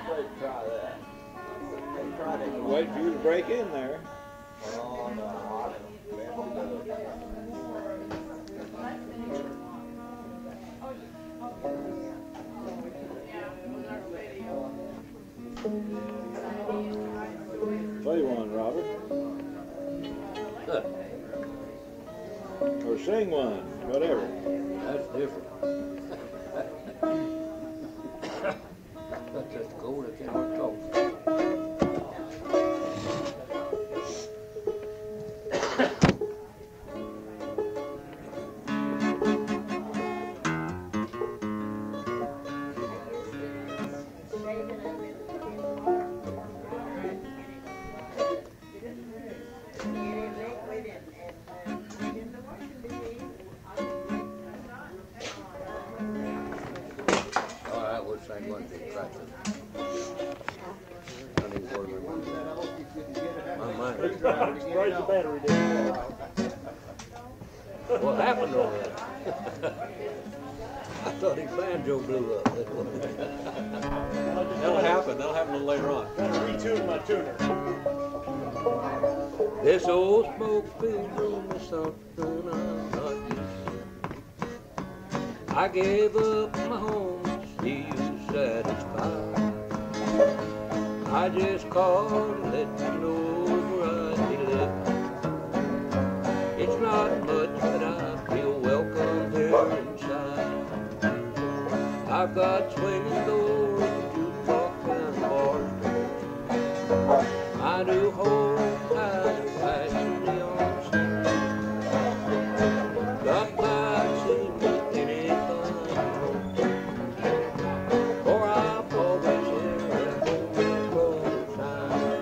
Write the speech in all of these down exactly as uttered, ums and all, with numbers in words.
try that. Try that. Wait for you to break in there. Oh, no. Play one, Robert. Huh. Or sing one, whatever. That's different. That's just cold. I can't talk. Raise the battery down. What happened over there? I thought his banjo blew up. That'll happen. That'll happen a little later on. Gotta retune my tuner. This old smoke filled room is something I'm not used to. I gave up my home to see you satisfied. I just called to let you know where I live. It's not much, but I feel welcome here inside. I've got swinging doors, jukebox and bars. I do hold tight, fashion the on-scene. Drop by, see me anytime you want. For I'm always here at home all the time.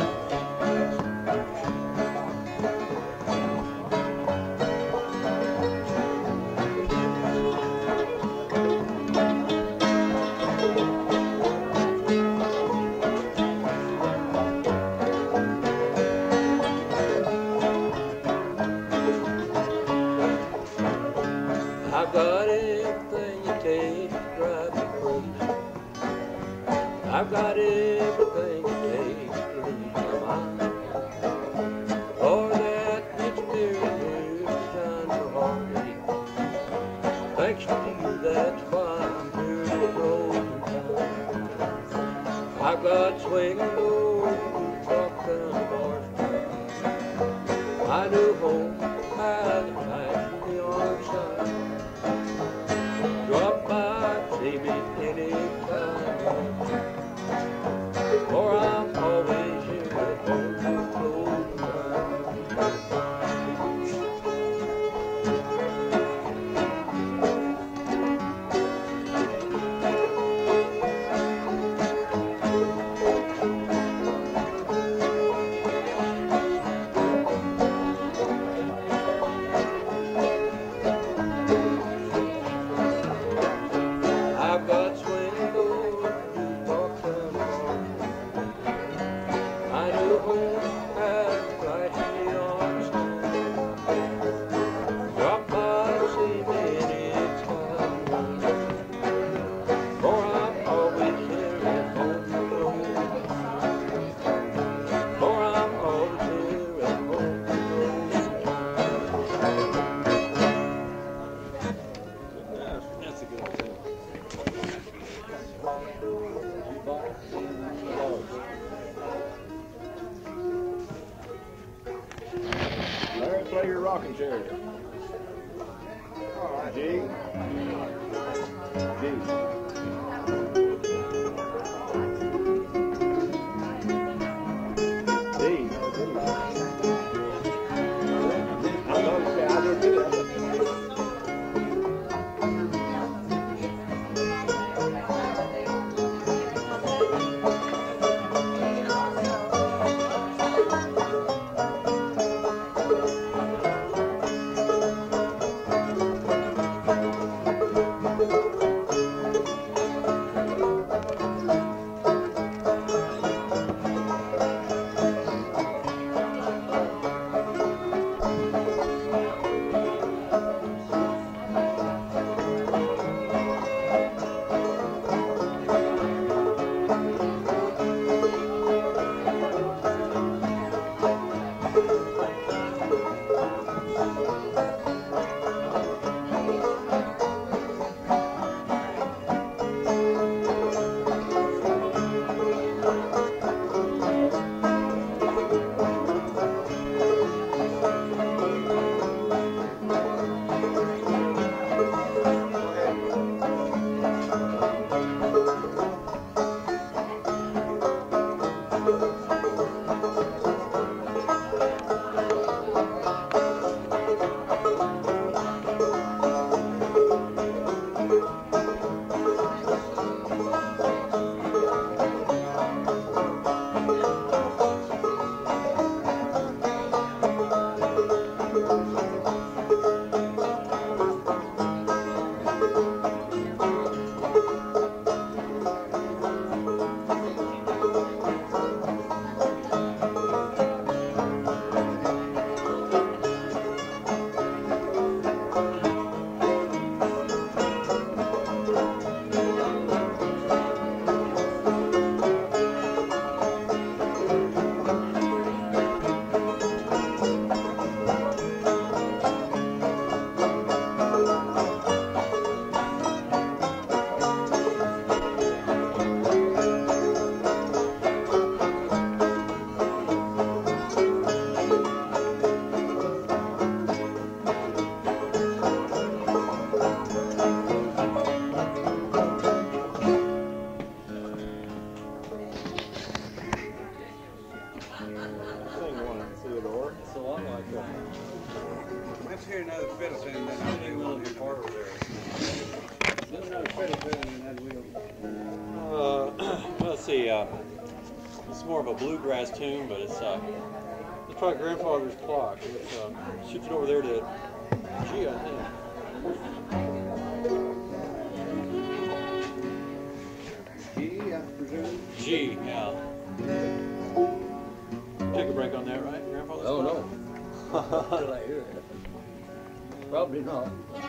I've got everything it takes to drive me crazy. I've got everything it takes to lose my mind. For that experience designed for heartache. Thanks to you, that's why I'm here to roll in time. I've got swinging doors, jukebox and bars. I do hold high the fashion the on side. Drop by, see me anytime. For I'm always here at home to close I've got swinging doors, jukebox and bars. I do hold have flashing the on drop by, see me anytime. For I'm always here at home alone. For I'm always here at home alone. That's a good one. Larry, play your rocking chair. All right. G. G. D. I thought you said I did too. fiddle tune than I do on your Parlor there. There's no fiddle tune in that wheel. Uh, let's see. Uh, it's more of a bluegrass tune, but it's uh, it's probably grandfather's clock. It's uh, shifted over there to G, I think. G, I presume. G, yeah. Take a break on that, right, grandfather's Oh, clock? no. Till I hear it. Probably not.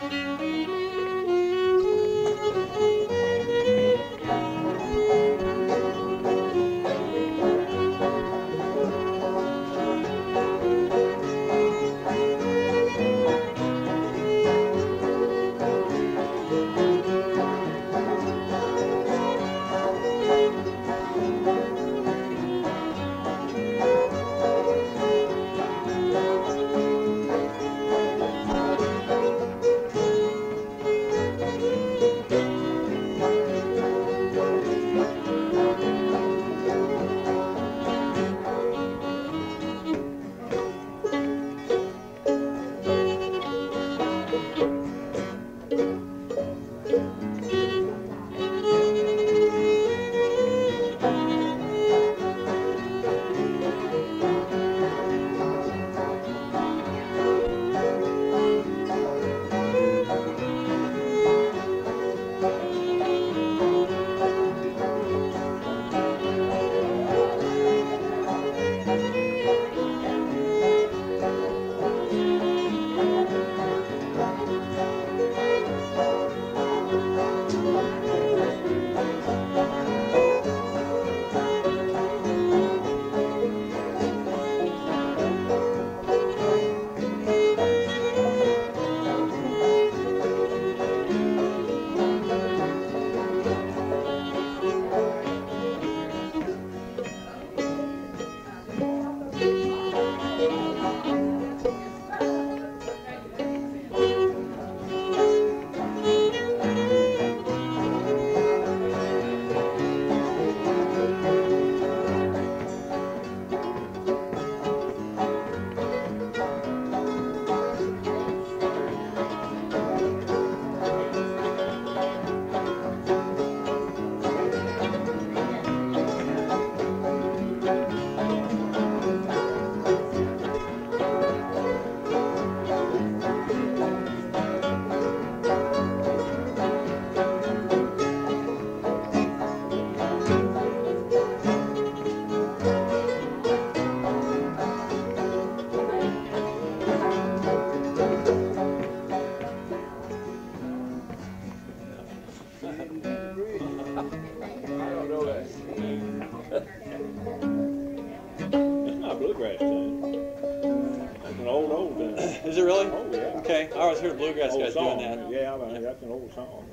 bluegrass tune. That's an old, old tune. Is it really? Oh, yeah. Okay, I always hear bluegrass Old guys song. doing that. Yeah, I mean, that's an old song.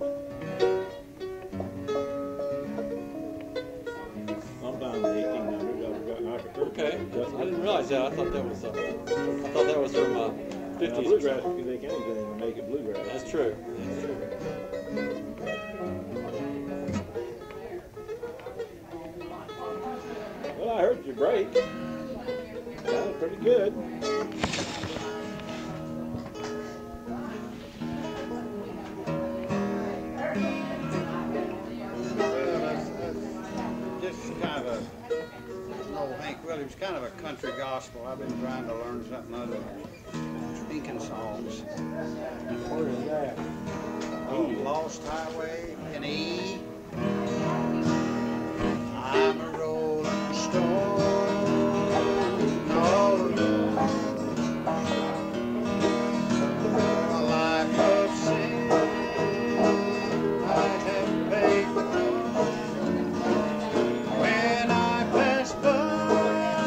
Sometime in the eighteen hundreds, I was got like a Okay, I didn't realize that. I thought that was. Uh, I thought that was from uh, fifties. Now, bluegrass, they can't even make it bluegrass. That's true. That's true. Well, I heard your break. Sounded pretty good. Well, that's, that's just kind of a, old Hank Williams, kind of a country gospel. I've been trying to learn something other speaking songs. Where is that? Oh, Lost Highway in E. I'm a rolling stone all alone. A life of sin, I have paid the cost. When I pass by,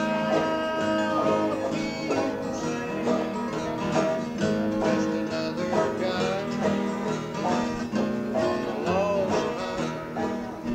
people say, just another guy on the lost highway.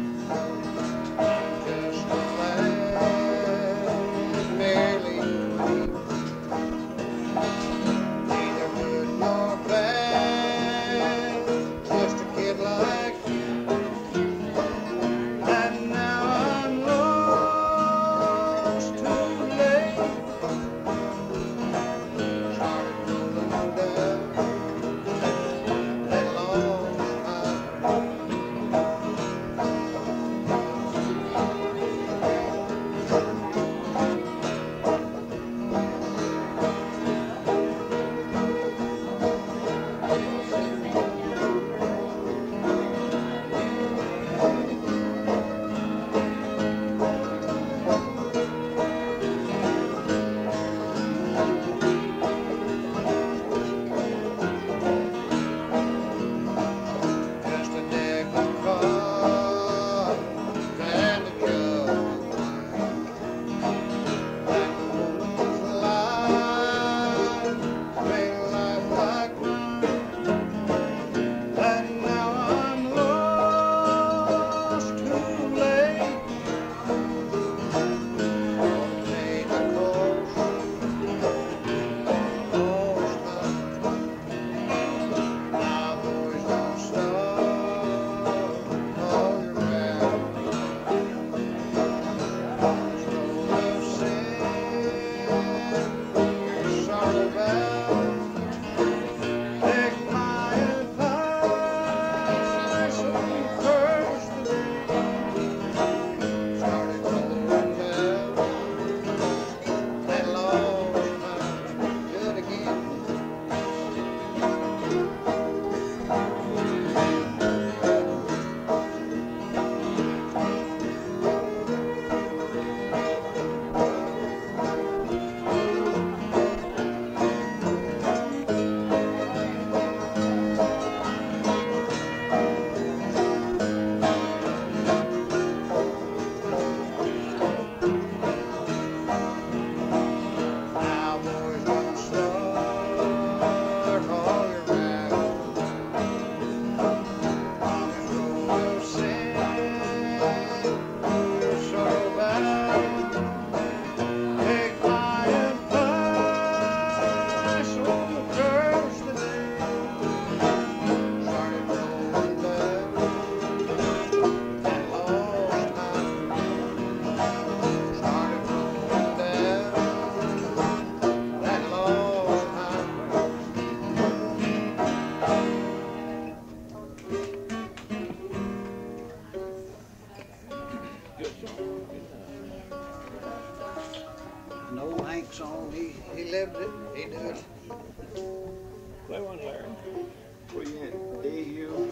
Hank song. He he lived it. He knew it. Play one, Larry. Were you in D U?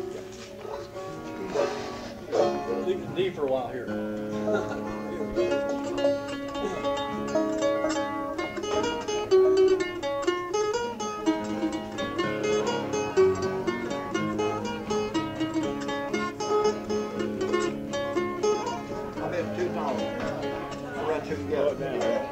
Leave it D for a while here. I've been two dollars. We'll run two Slow it together. down.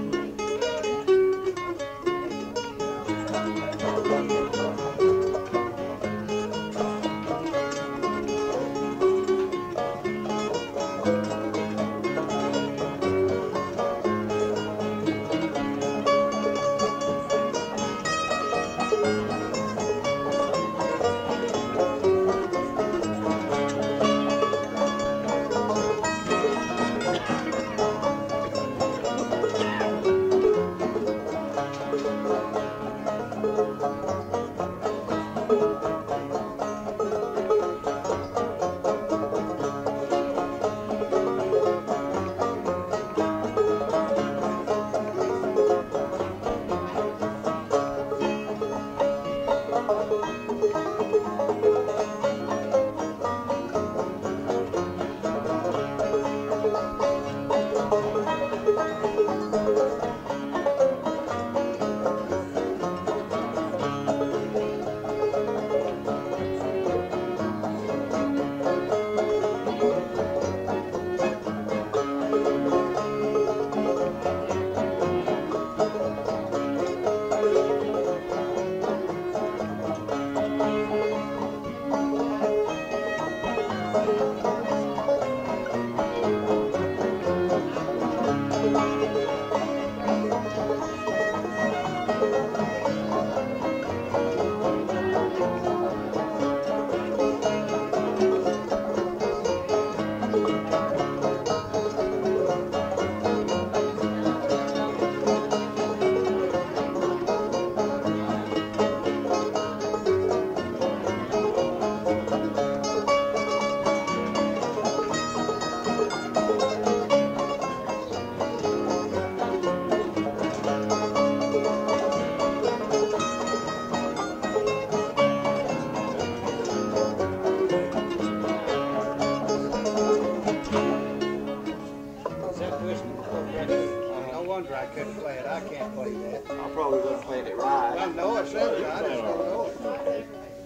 No wonder I couldn't play it. I can't play that. I probably wasn't playing it right. I know it says it. I just don't know it.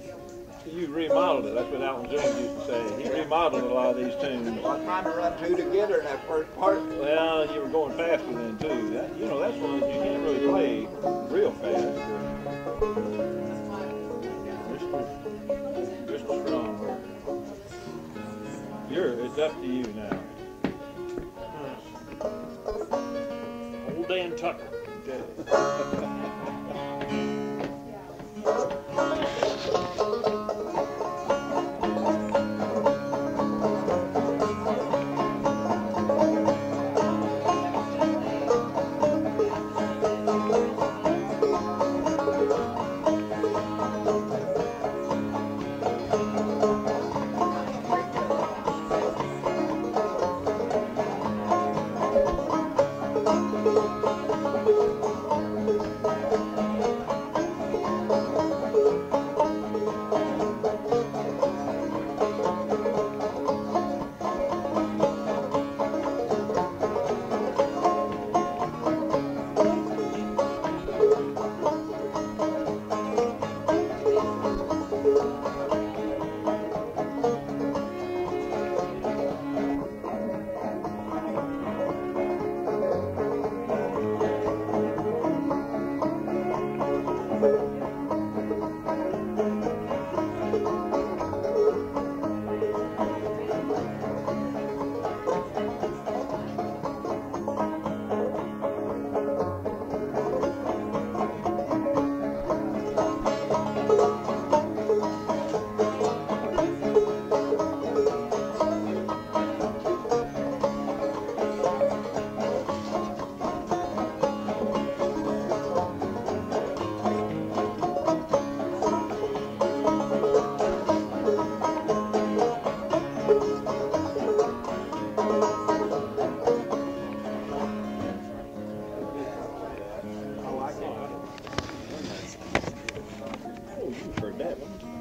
You remodeled it. That's what Alton Jones used to say. He remodeled a lot of these tunes. Well, I tried to run two together in that first part. Well, you were going faster then too. That, you know, that's one that you can't really play real fast. Mister Mister Strong. You're, it's up to you now. Old Dan Tucker. Okay.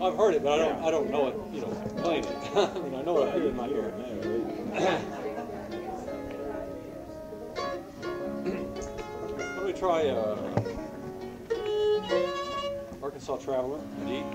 I've heard it, but I don't I don't know it. You know, playing it. I mean, I know what I hear in my ear. Let me try uh, Arkansas Traveler. D.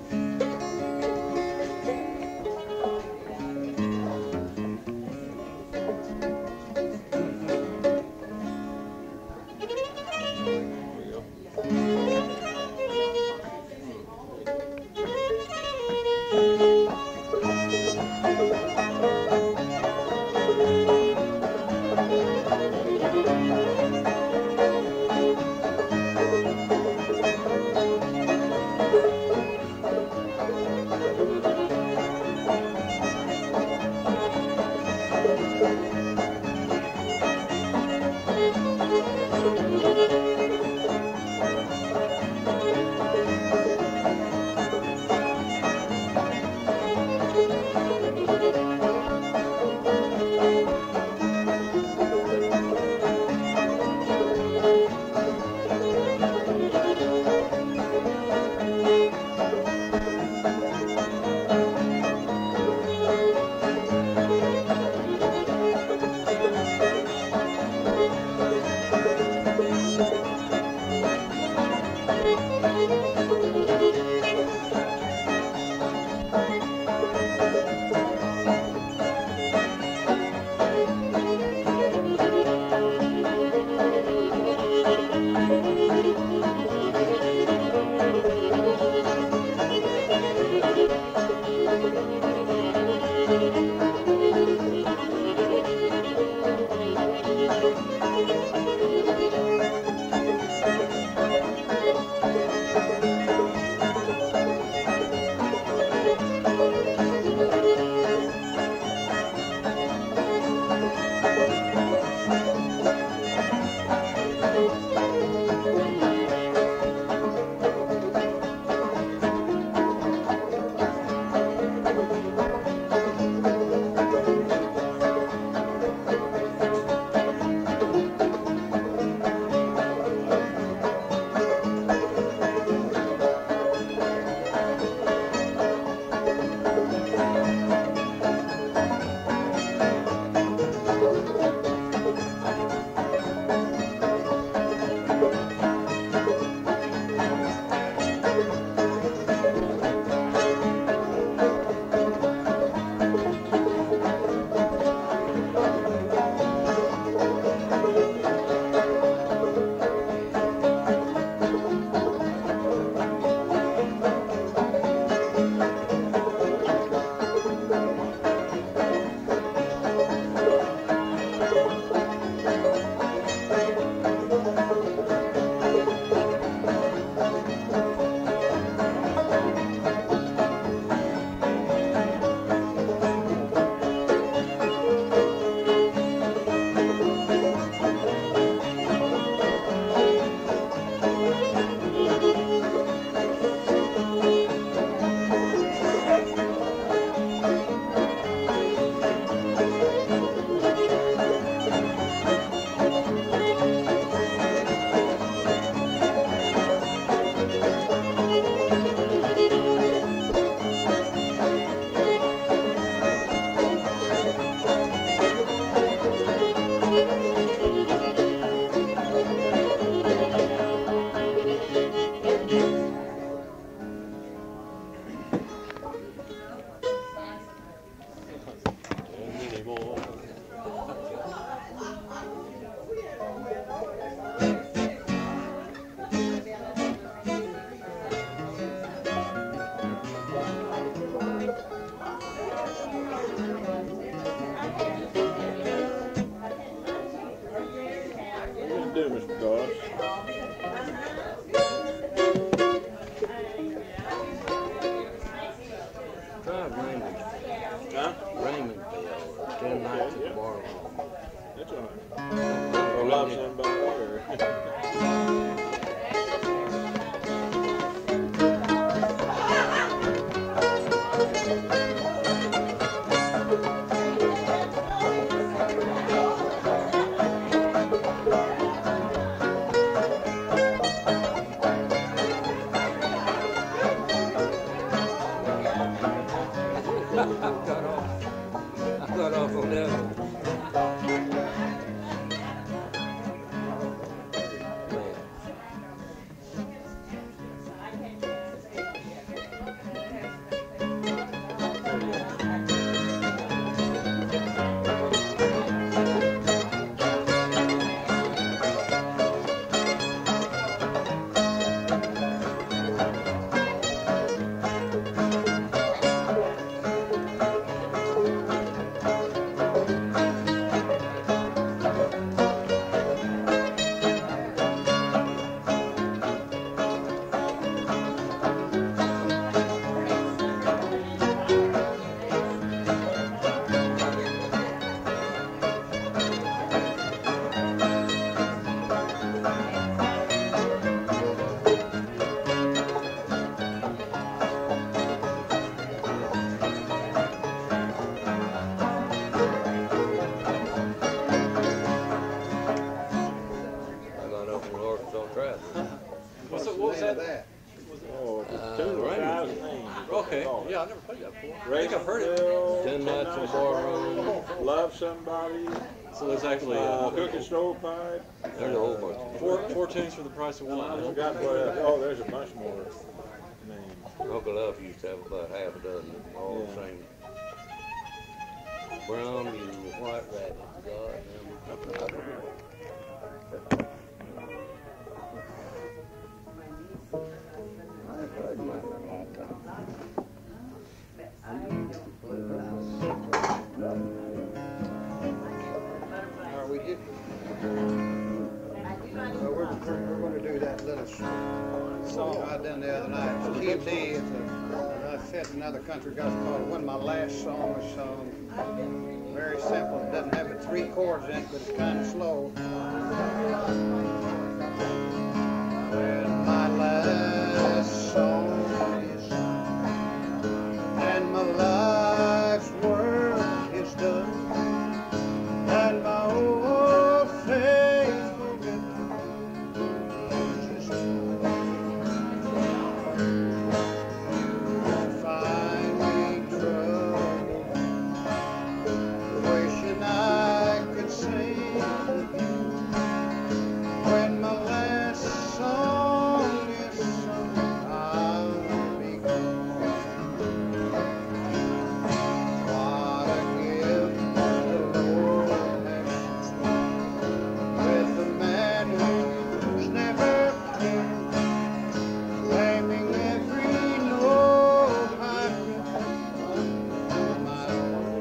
do, Mister Goss? Try Raymond. Huh? Raymondville, ten nights at Parlor. That's all right. Or love somebody or... okay. call it. Yeah, I've never played that before. I Raise think I've heard it. Bill, Ten nights in barroom. Love somebody. So there's actually Uh, uh, cooking stovepipe. There's a whole bunch of four four tunes for the price of I one. forgot what else. Oh, there's a bunch more names. Uncle Love used to have about half a dozen, all the Yeah. same. Brown, you white rabbit, goddamn. Are we good? So we're, we're going to do that little song I done the other night. It's key of D. It's a, I said another country gospel called When My Last Song Was Sung. Very simple. It doesn't have but three chords in it, but it's kind of slow. When my last song is sung and my life's work is done, and my old faithful just you find me troubled, wishing I could sing with you. When my last song is sung, I'll be gone. What a gift the Lord has with a man who's never cared, claiming every note I've written on my own.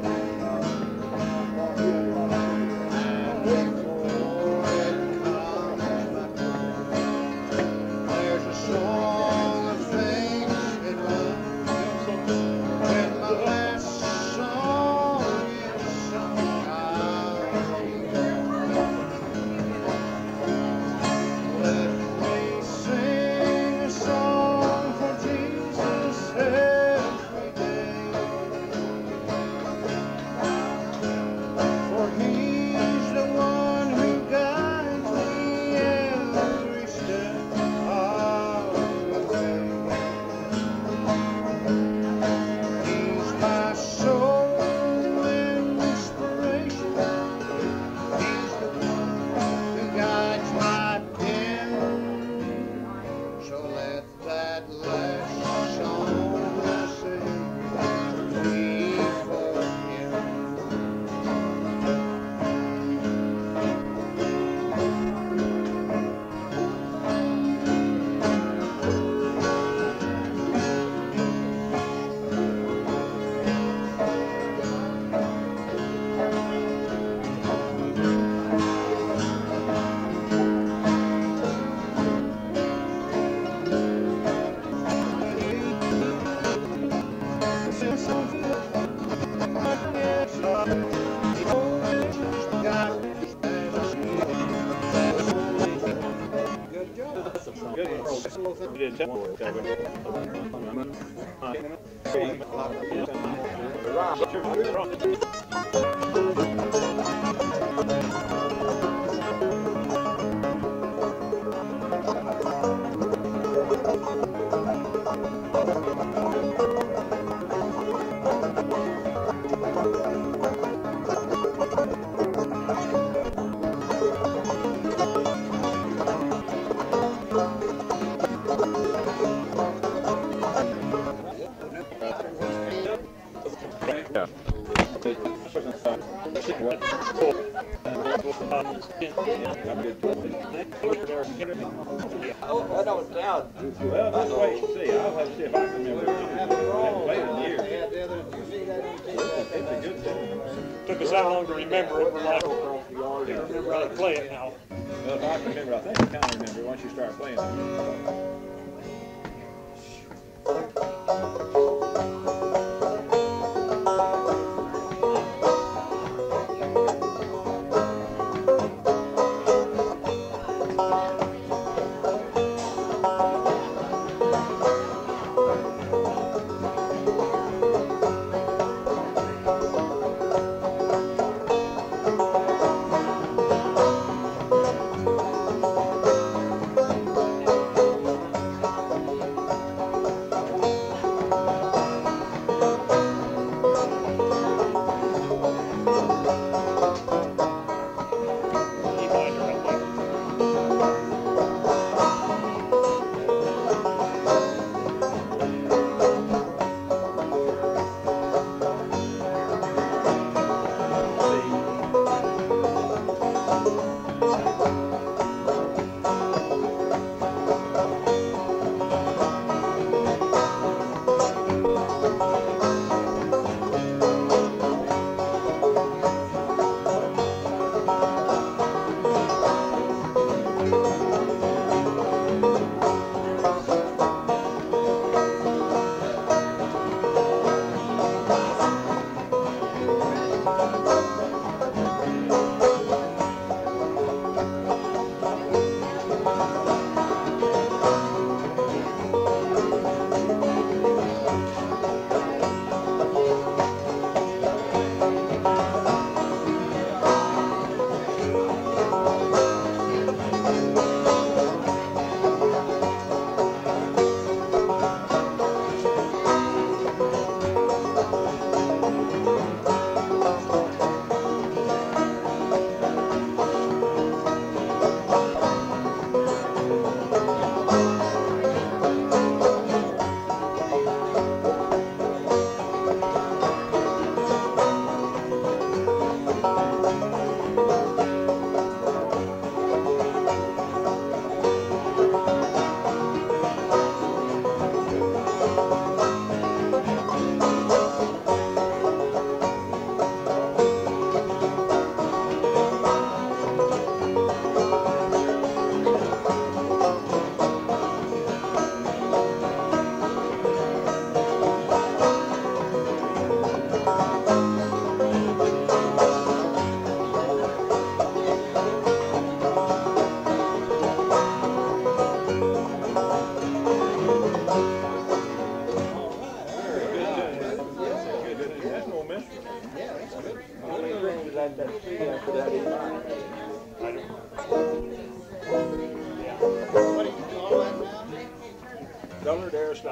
And before it comes my turn, there's a song of things that run. When my last song is sung, I'll be gone. Let me sing a song for Jesus every day, for He's the one who guides me every step of the way. He's my soul inspiration. He's the one who guides my pen. So let that last song I sing be for Him. Good job. Good one. You didn't tell Oh, I don't doubt. Well, let's wait and see. I'll have to see if I can remember. I haven't played in years. It's a good song. Took us that long to remember it. We're like, I can't remember how to play it now. Well, if I can remember, I think I kind of remember once you start playing it.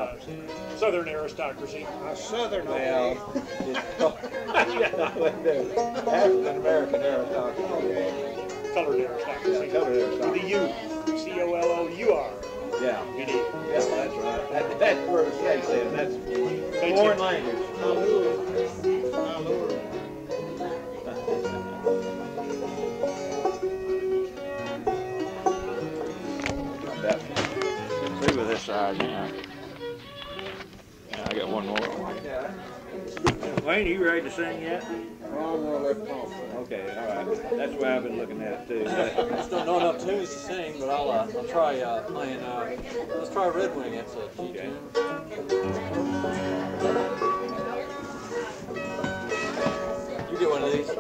aristocracy. Southern aristocracy. A southern Well, okay. it's African American aristocracy. Colored aristocracy. Yeah, colored With aristocracy. a U. C O L O U R. Yeah, You need. yeah, that's right. That, that's where the case is. That's Thank foreign you. language. My lord. That, through with this side now. Now I got one more. Wayne, you ready to sing yet? Well, I'm gonna let off. Okay, all right. That's the way I've been looking at it too. I just don't know enough tunes to sing, but I'll uh, I'll try uh, playing. Uh, let's try Red Wing. That's a G Okay. tune. You get one of these.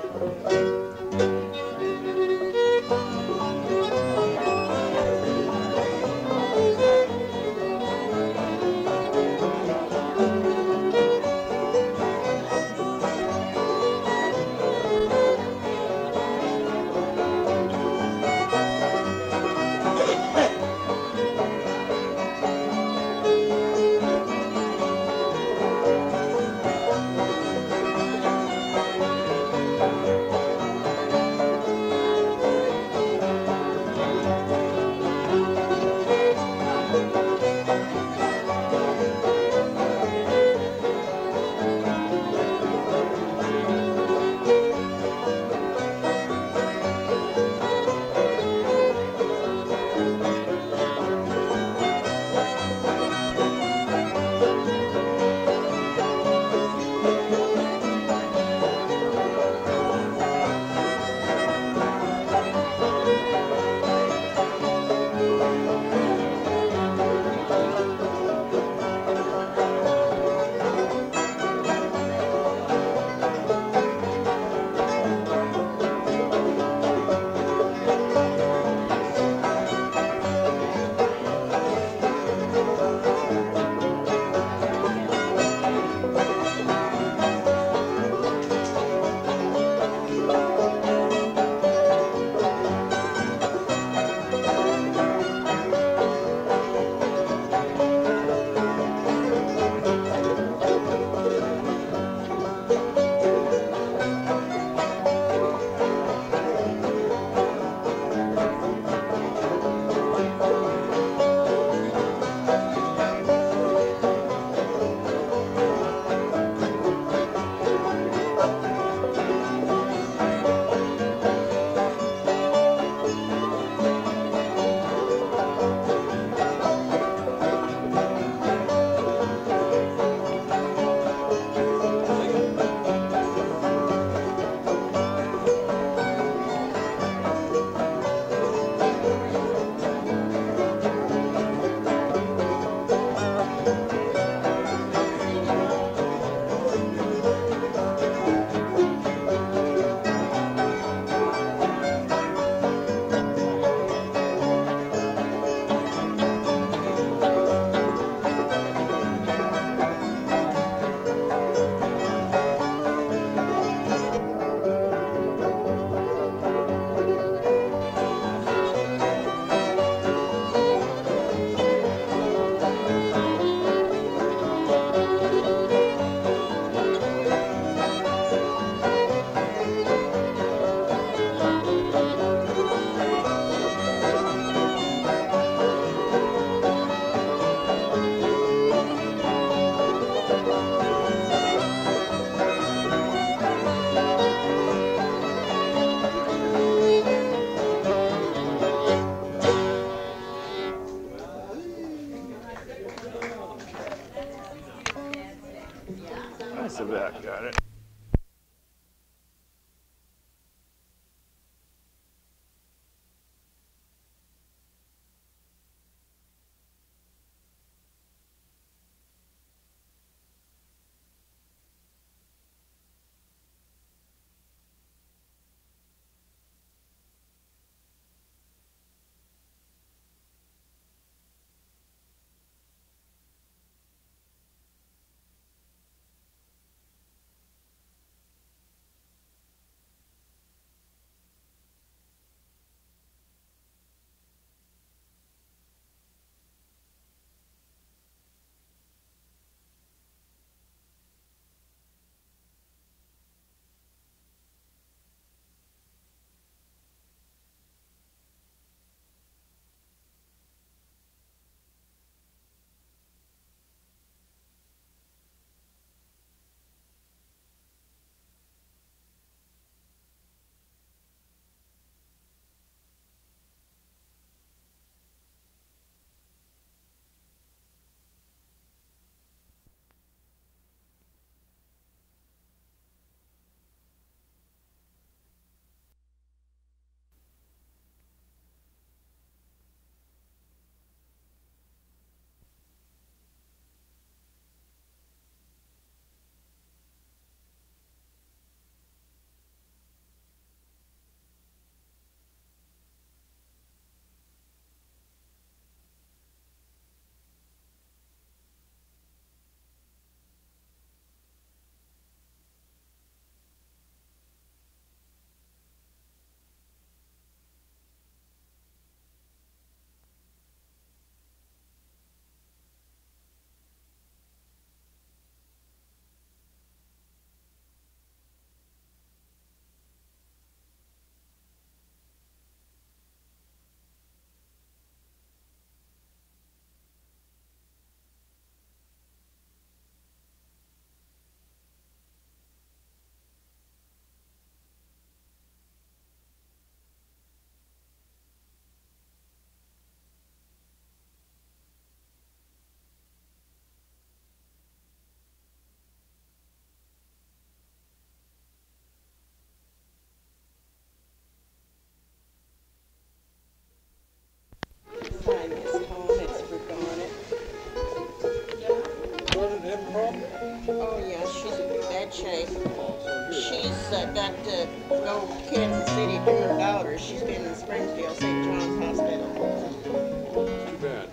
Oh yeah, she's in bad shape. She's uh, got to go to Kansas City to her daughter. She's been in Springfield, Saint John's Hospital. Too bad.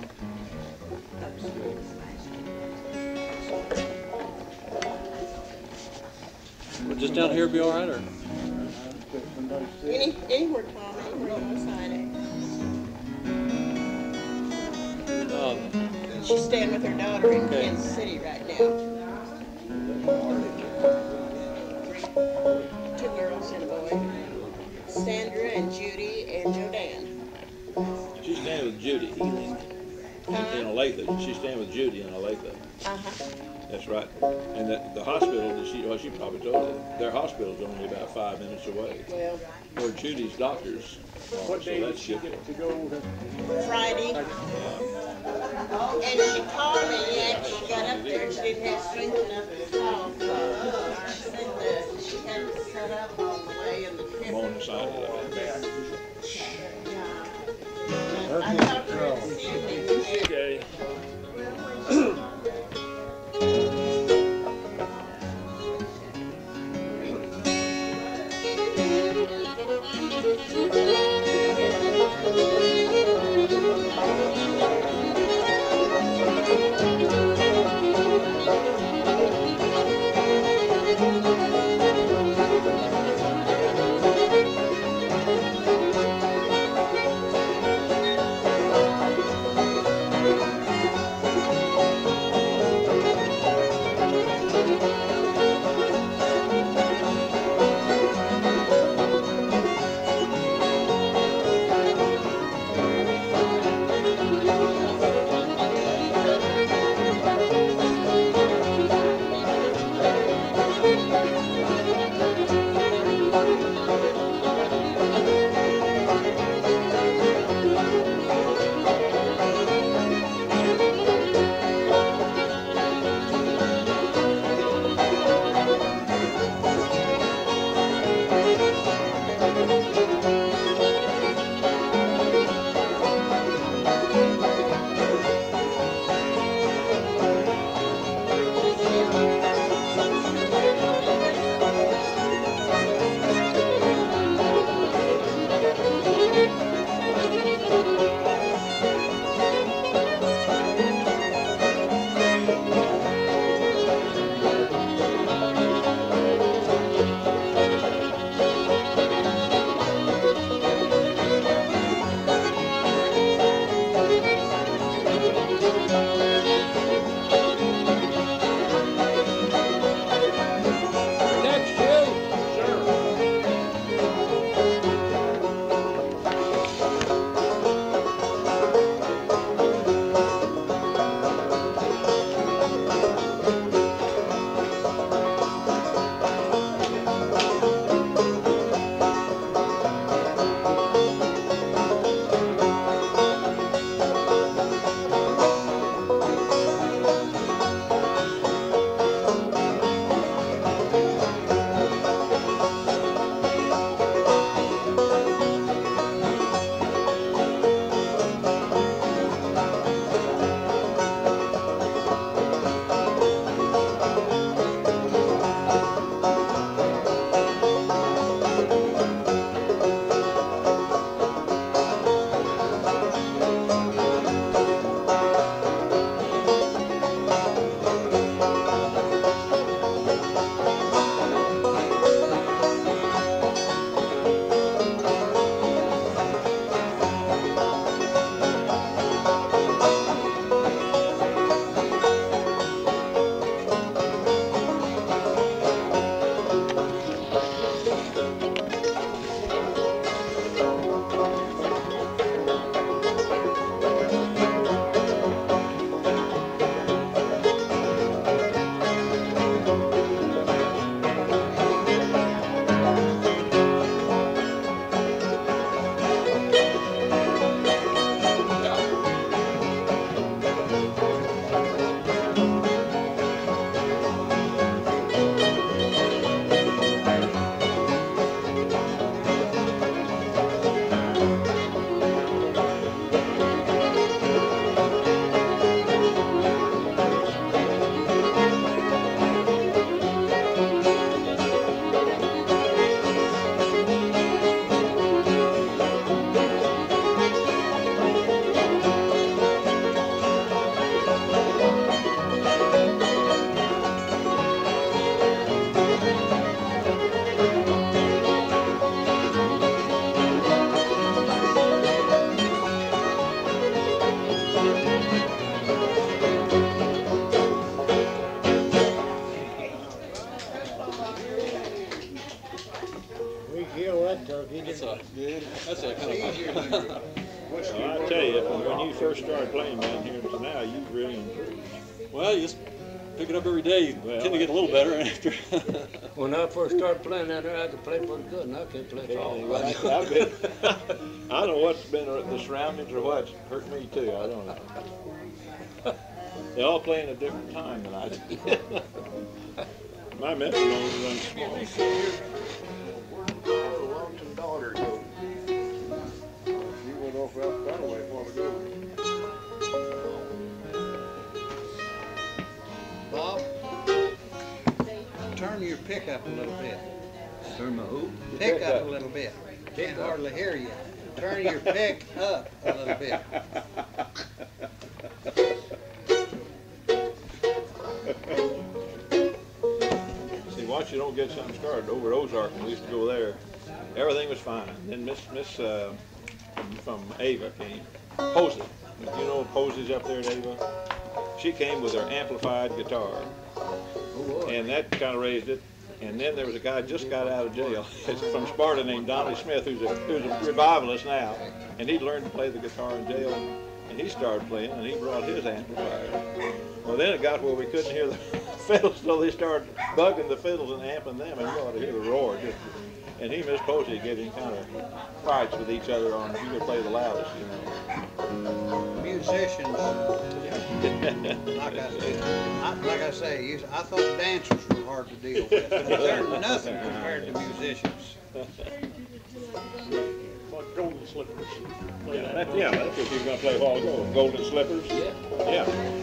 Well, just down here be all right, or? Any, anywhere, Tom, anywhere you want to sign it. Um, She's staying with her daughter in Okay. Kansas City right now. Two girls and a boy. Sandra and Judy and Jodan. She's staying with Judy in Olathe. She's staying with Judy in Olathe. Uh-huh. That's right. And the, the hospital, that she, well, she probably told you, their hospital's only about five minutes away. Well, Where Judy's doctors are, What so day did that's she good. get to go? To, Friday. And she called me and she got up there and she didn't have strength enough to talk. So I said that she had to set up all the way in the I'm on the side of that. Yeah. I talked to her this evening. Okay. that's a kind of. Well, I tell you, when you first started playing down here to now, you've really improved. Well, you just pick it up every day. You Well, tend to get a little better after. When I first started playing down there, I could play pretty good, and I can't play for all. Well, I, I've been, I don't know what's been the surroundings or what's hurt me too. I don't know. They all play in a different time than I do. My metronome runs small. Where'd the Longton daughter go? She went off out that way a while ago. Bob, turn your pickup a little bit. Turn my who? Pick up a little bit. Can't hardly hear you. Turn your pick up a little bit. See, once you don't get something started, over at Ozarks, we used to go there. Everything was fine. Then Miss Miss uh, from, from Ava came. Posey. You know Posey's up there at Ava? She came with her amplified guitar. And that kind of raised it. And then there was a guy just got out of jail from Sparta named Donnie Smith, who's a, who's a revivalist now. And he learned to play the guitar in jail. And he started playing, and he brought his amplifier. Well, then it got where we couldn't hear the fiddles, so they started bugging the fiddles and amping them, and you ought to hear the roar. Just, and he and Miss Posey getting kind of fights with each other on who could play the loudest, you know. Musicians, like I, I, like I say, you- I thought dancers were hard to deal with, but they're nothing compared to musicians. Like golden slippers. Play Yeah, that. that, yeah, that's what you were going to play a while ago. Golden Slippers. Yeah. Yeah.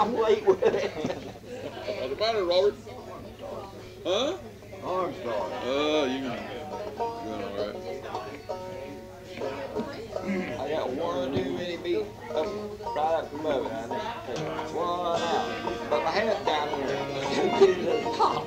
I'm late with it. What's the matter, Robert? Huh? Arm star. Oh, you doing all right? I got one too many beat up right up above it. I need to take one out. But my head's down here. Get to the top.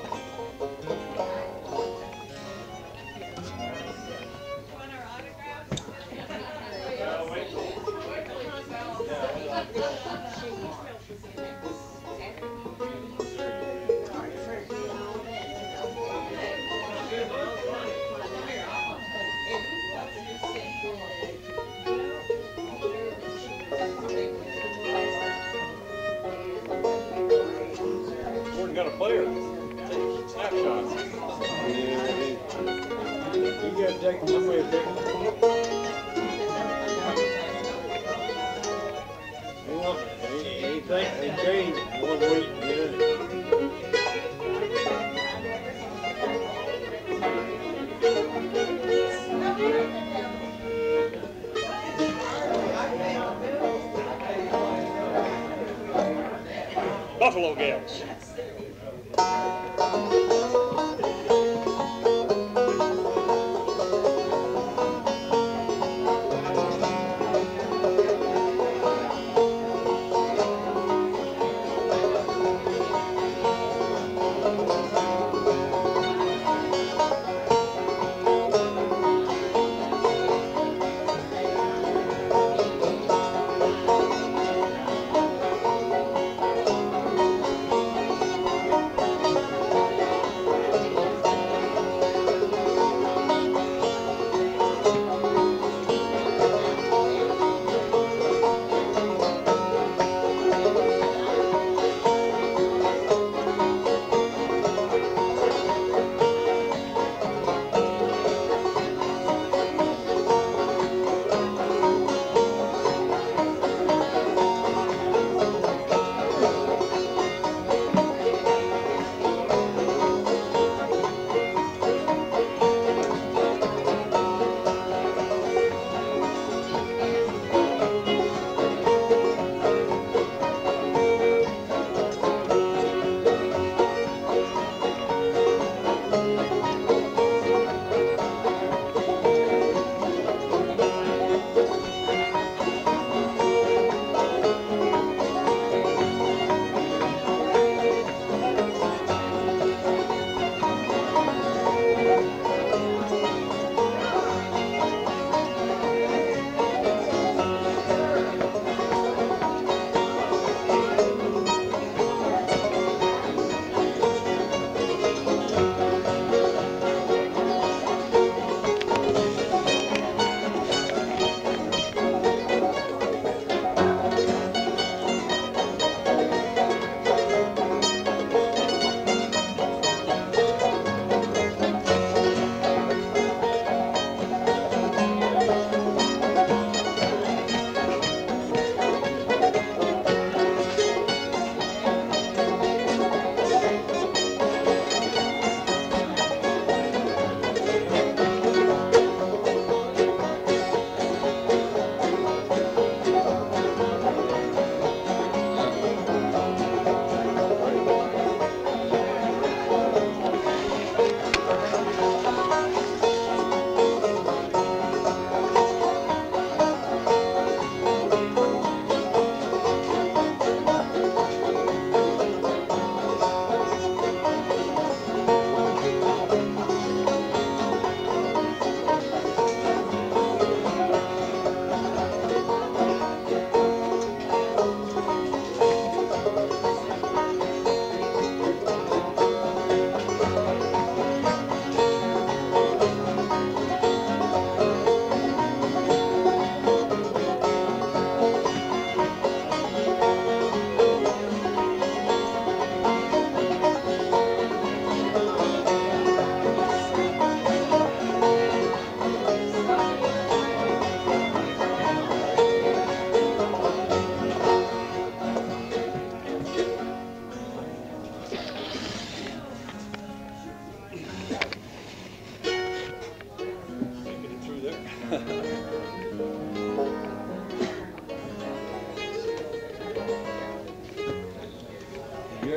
Gordon got a player. Snapshots. You gotta take some way of taking. Well, anything they changed one week, yeah. Buffalo Gals.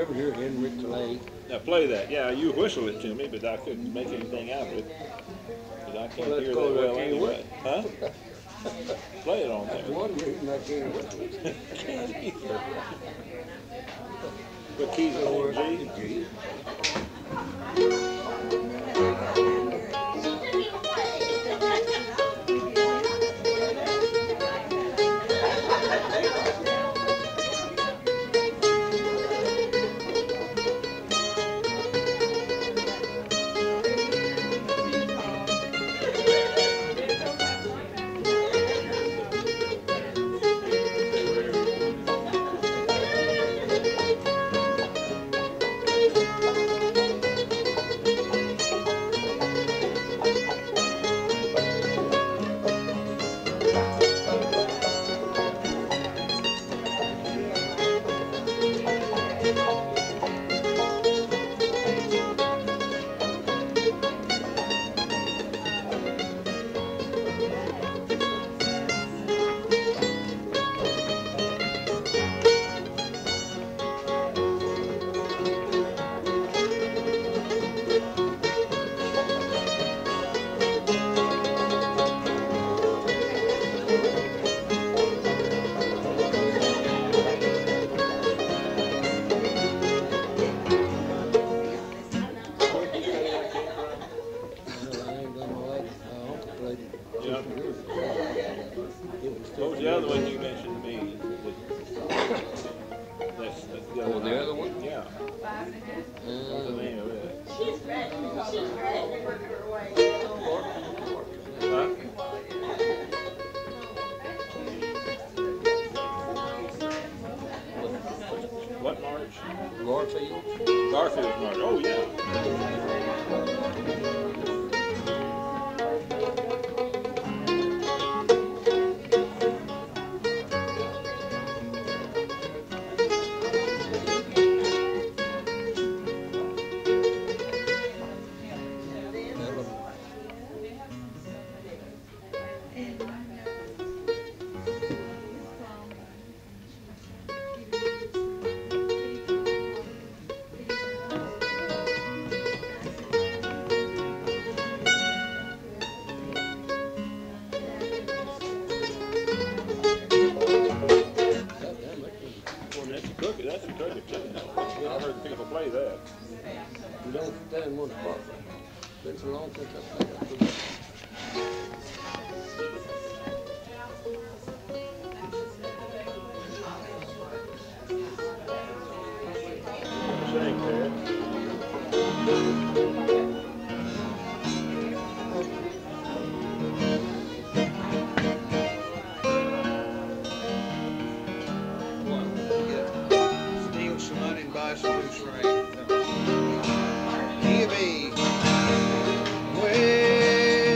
ever hear Henry Clay? Now play that. Yeah, you whistle it to me, but I couldn't make anything out of it. Because I can't Well, that's hear that called I well can't anyway. Huh? Play it on That's there. one reason I can't whistle. Can't either. What keys are in G? G. What was the other one you mentioned to me? That's, that's the other Oh, the other one? Yeah. What's the name of it? She's ready, she's ready to work her way. Huh? What march? Garfield. Garfield's march. Oh, yeah. That's a cricket too. I heard people play that. You don't stand one spot. Been so long since I played that. Sing there. Steal some money and buy some new string. Give me. Well,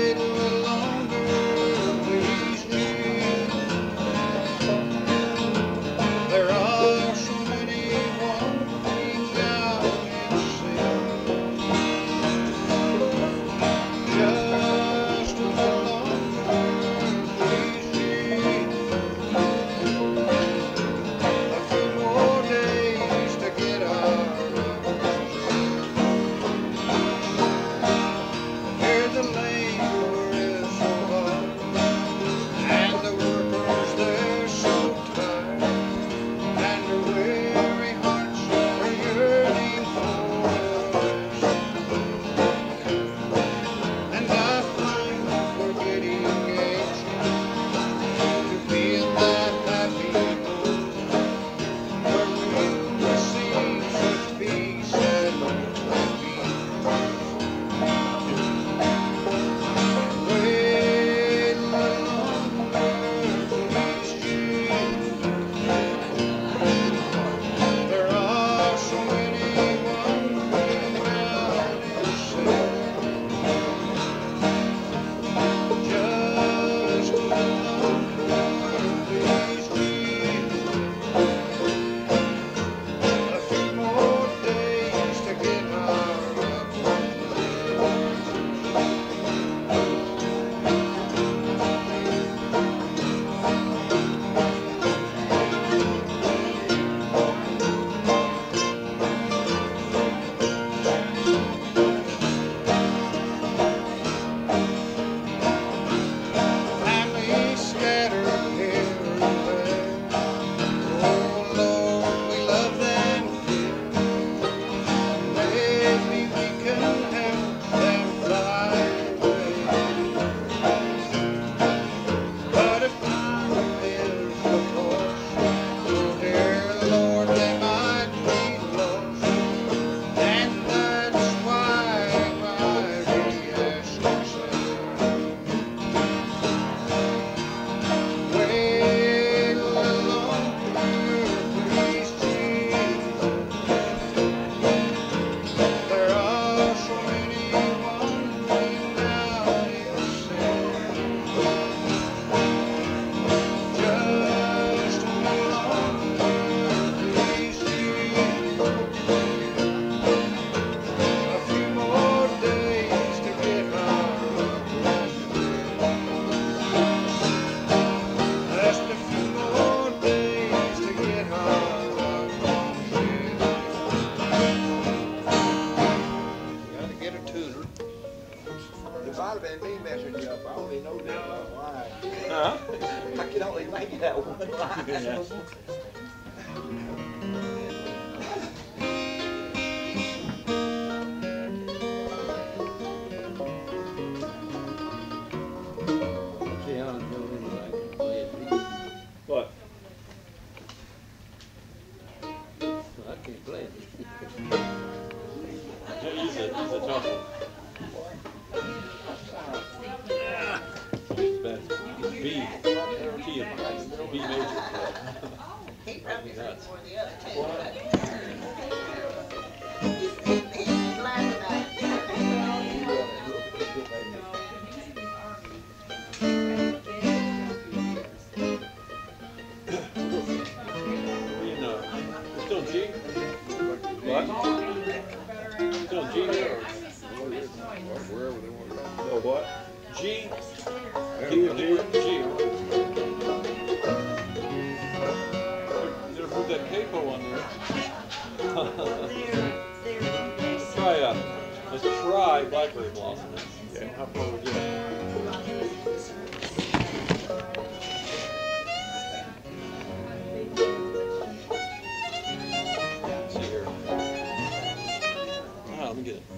only know that one line. Huh? I can only make that one line. Yeah. See how I'm doing it, I can play it easy. What? I can't play it. Yeah, he's a, he's a tough one. That's B. Key of mine. B major. He probably Nuts. before the other two. He's, he's, he's laughing at We in, uh, we're still G? What? Still G here? Wherever they want to go. Oh, what? G? G or G? G. Never put that capo on there. Let's try, uh, let's try blackberry blossom. Okay. How far we get? Let's see here. Ah, let me get it.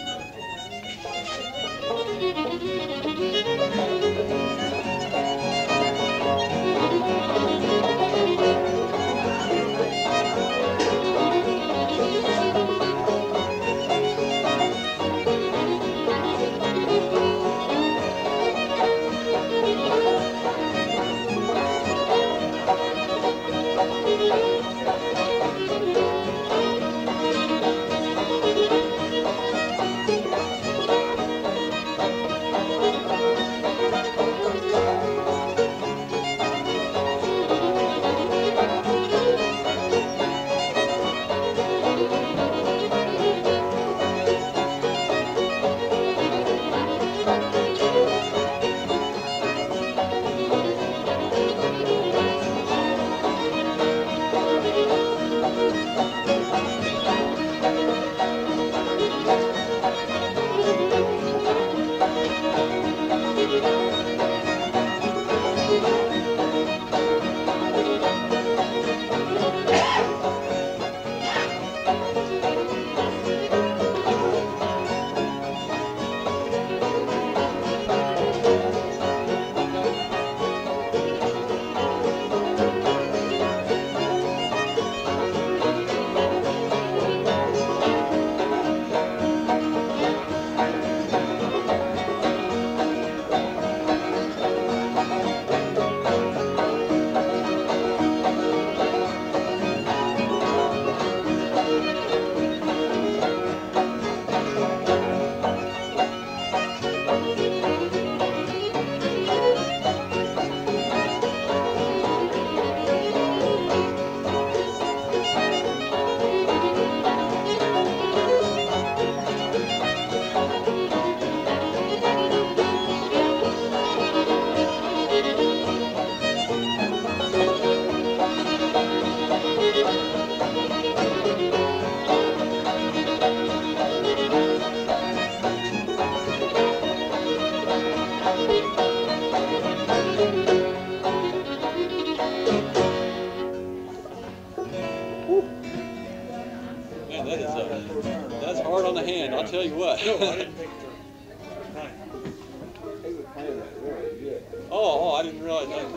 Tell you what. No, I didn't think so. He was playing that really good. Oh, oh, I didn't realize that.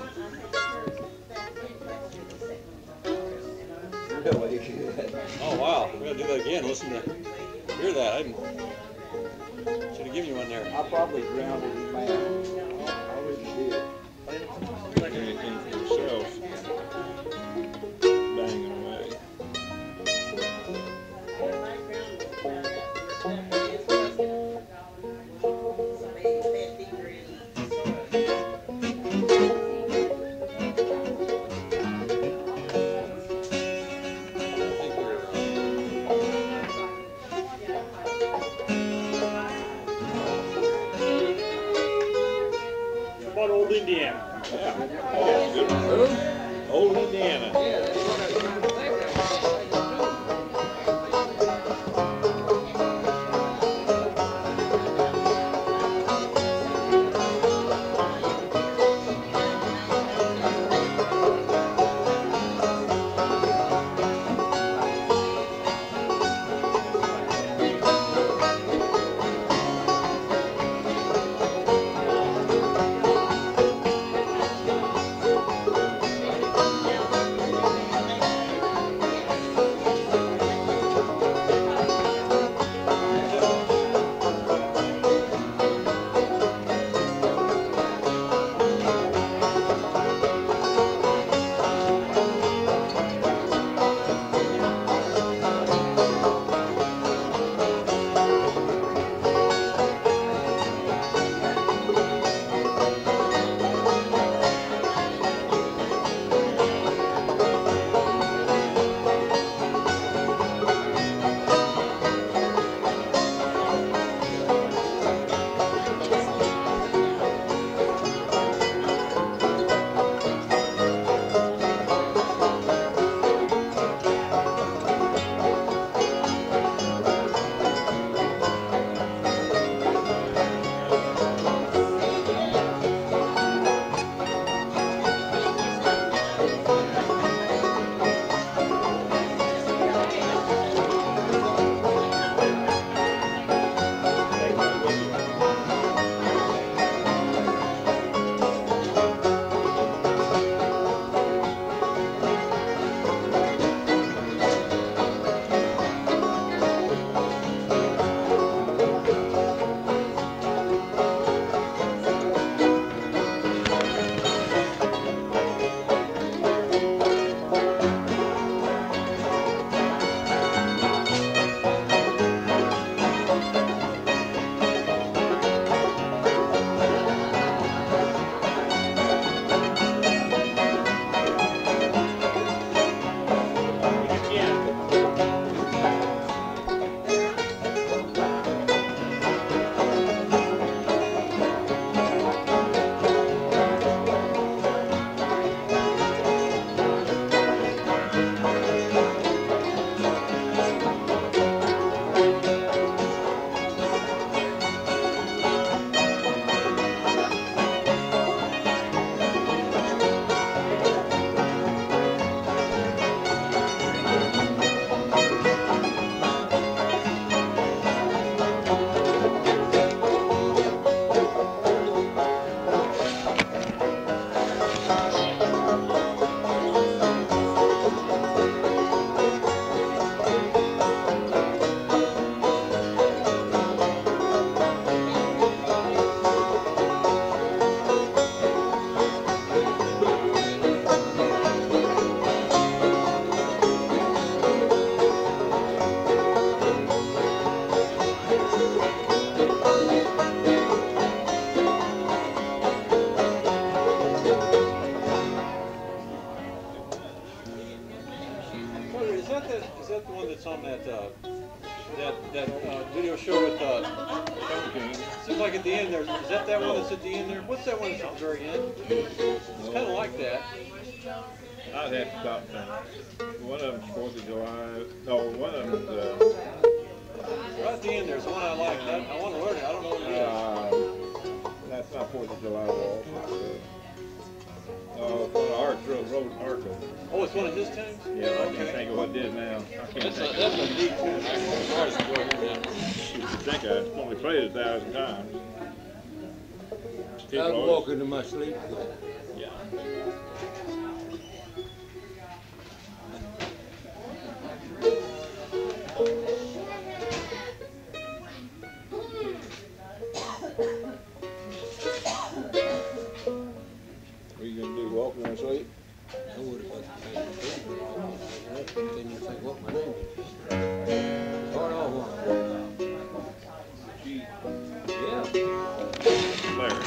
Really good. Oh, wow. We gotta do that again. Listen to, hear that. I didn't, should have given you one there. I probably drowned his mouth. I really did. Anything for yourself. Banging away. Old Indiana. Yeah. That's good. Old Indiana. that's on that uh, that that uh, video show with uh, seems like at the end there. Is that that one that's at the end there? What's that one that's at the very end? It's kind of like that. I'd have to stop and think. One of them's Fourth of July. No, one of them's. Uh, right at the end there's one I like. I, I want to learn it. I don't know what it is. uh, that's not Fourth of July waltz. Uh, uh, one of Arch Road, Road Arco. Oh, it's one of his tunes? Yeah, I okay. can't think of what it is now. I can't That's a, think that's of a neat tune. I always enjoy hearing that. I think I've only played it a thousand times. People I'm always- walking to my sleep. Yeah. What are you gonna do? Walk in my sleep? I would have Then you think what my name is. Start off one. Yeah. Larry.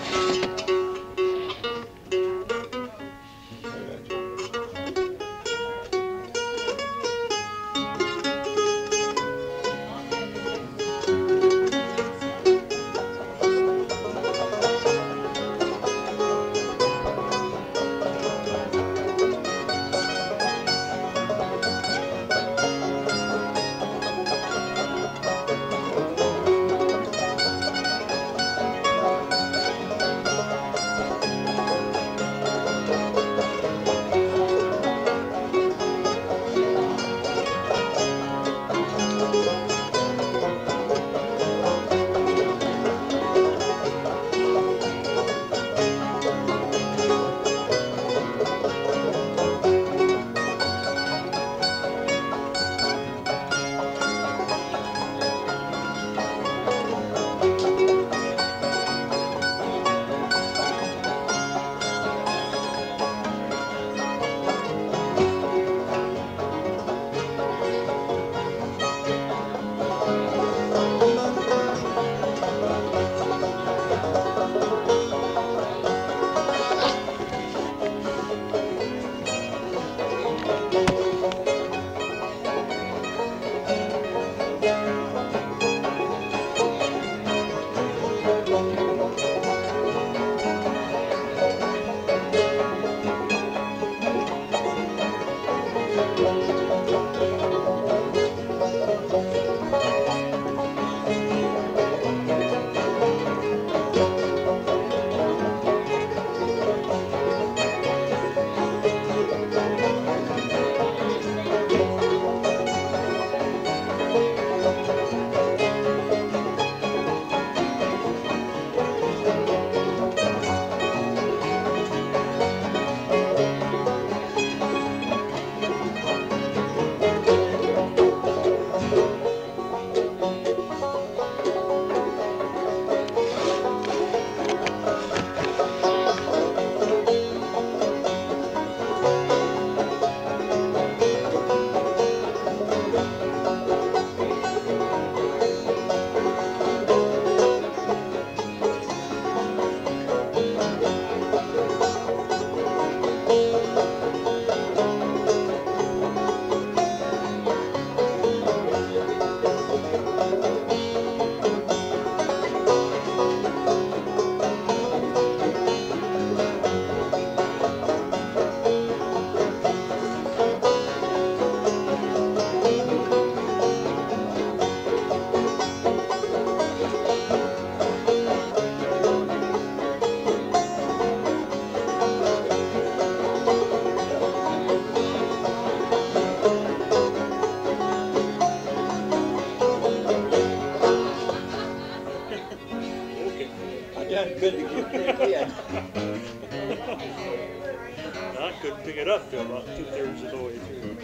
I couldn't pick it up till about two thirds of the way through.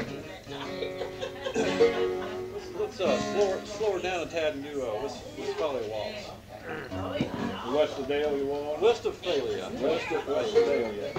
Let's uh, slow, her, slow her down a tad and do uh, Westphalia waltz. Westphalia you want? Westphalia. Westphalia.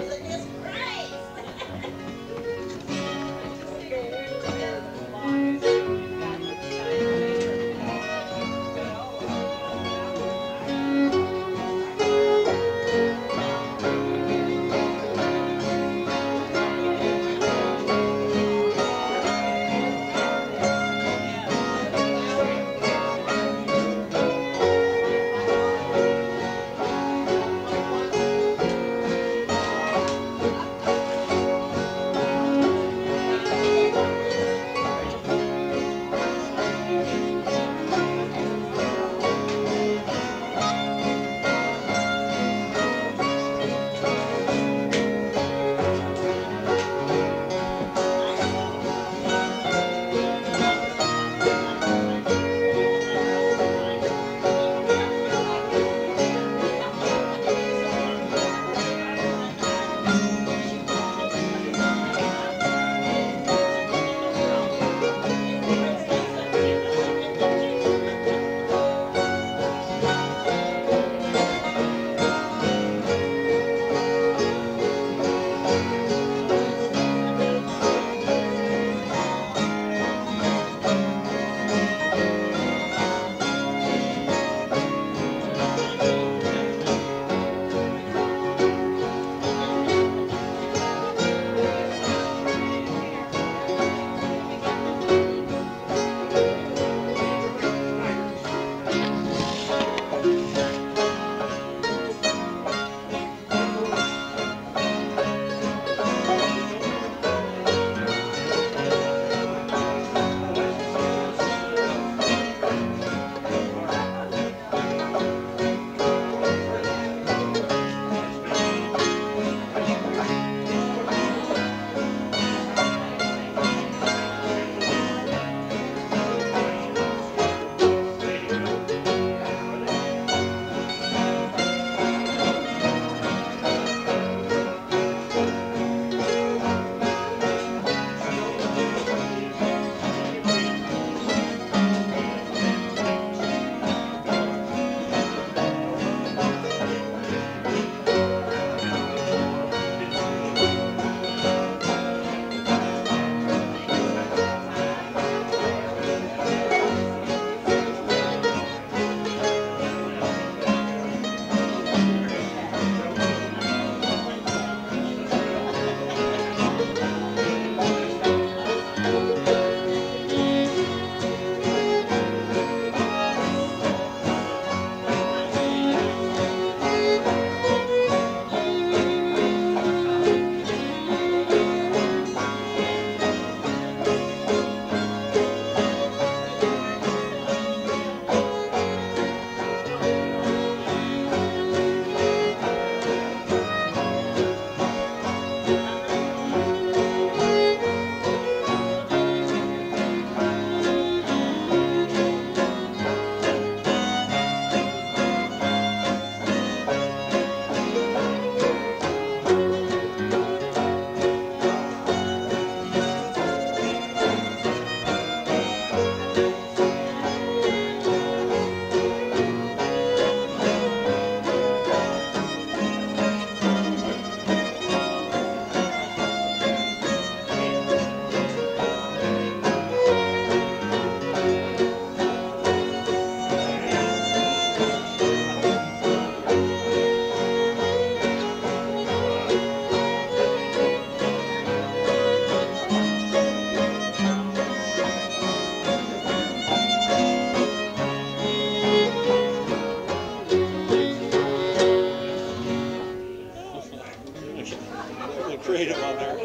creative on there.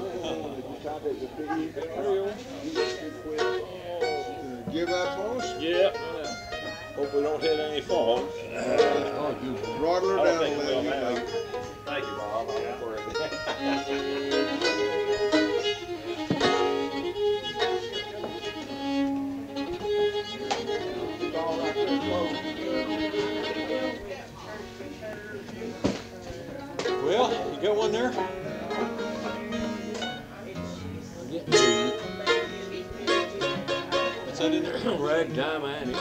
Give up on us? Yeah. Hope we don't hit any falls. Throttle her I don't down a think we little. will You now. make it. Thank you, Bob. I'm for it. Well, you got one there? What's that in there? Ragtime Annie.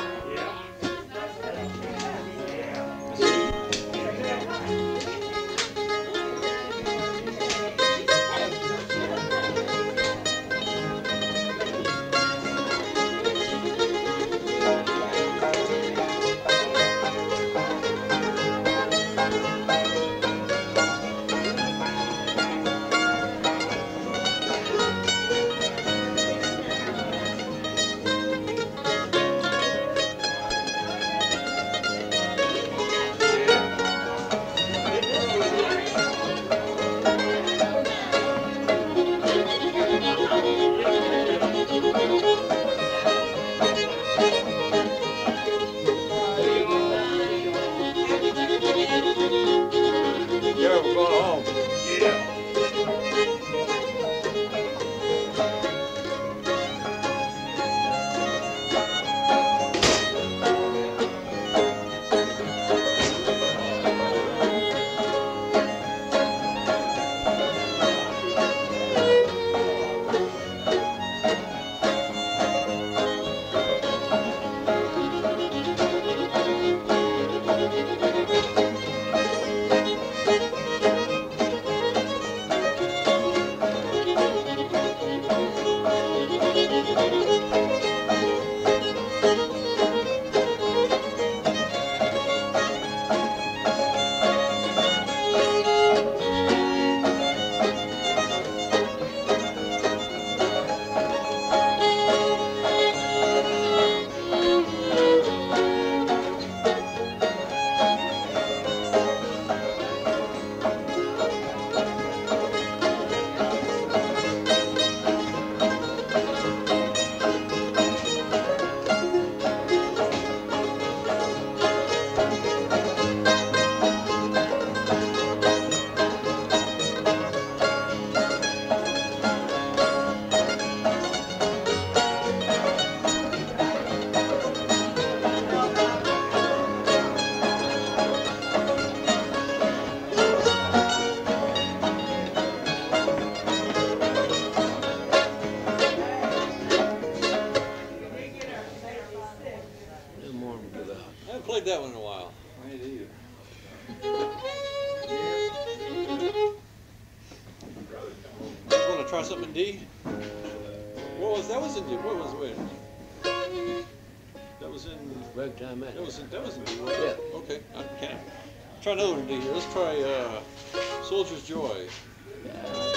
That one in a while. Me either. You want to try something in D? What was that? Was in D? What was when? That was in. Ragtime Annie. That was in. That was in D. Wasn't Yeah. it? Okay. I can't. Try another one in D here. Let's try uh, Soldier's Joy. Yeah.